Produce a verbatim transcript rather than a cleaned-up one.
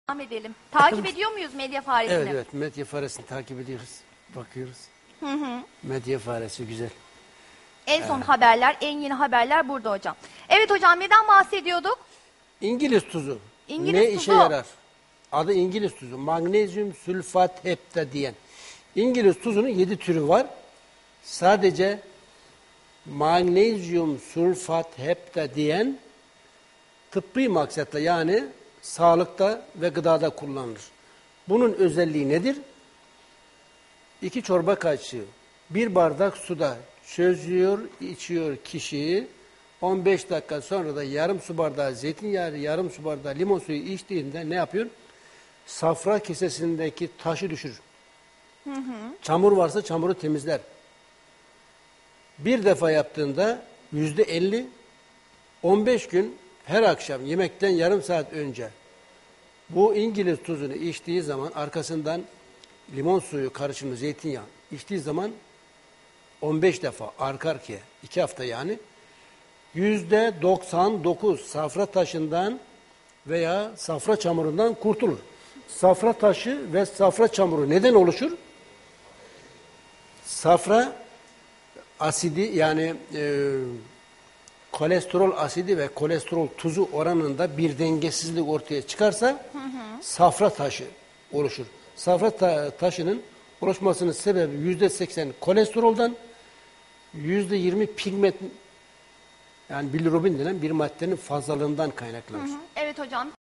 Devam edelim. Takip ediyor muyuz medya faresini? Evet evet medya faresini takip ediyoruz. Bakıyoruz. Hı hı. Medya faresi güzel. En son haberler, en yeni haberler burada hocam. Evet hocam, neden bahsediyorduk? İngiliz tuzu. İngiliz ne tuzu. işe yarar? Adı İngiliz tuzu. Magnezyum sülfat heptadiyen. İngiliz tuzunun yedi türü var. Sadece magnezyum sülfat heptadiyen tıbbi maksatla, yani sağlıkta ve gıdada kullanılır. Bunun özelliği nedir? İki çorba kaşığı bir bardak suda çözüyor, içiyor kişiyi. on beş dakika sonra da yarım su bardağı zeytinyağı, yarım su bardağı limon suyu içtiğinde ne yapıyor? Safra kesesindeki taşı düşürür. Hı hı. Çamur varsa çamuru temizler. Bir defa yaptığında yüzde elli, on beş gün her akşam yemekten yarım saat önce bu İngiliz tuzunu içtiği zaman, arkasından limon suyu karışımı zeytinyağı içtiği zaman on beş defa arka arkaya iki hafta yani yüzde doksan dokuz safra taşından veya safra çamurundan kurtulur. Safra taşı ve safra çamuru neden oluşur? Safra asidi, yani e, kolesterol asidi ve kolesterol tuzu oranında bir dengesizlik ortaya çıkarsa hı hı. safra taşı oluşur. Safra ta taşının oluşmasının sebebi yüzde seksen kolesteroldan, yüzde yirmi pigment, yani bilirubin denen bir maddenin fazlalığından kaynaklanır. Hı hı. Evet hocam.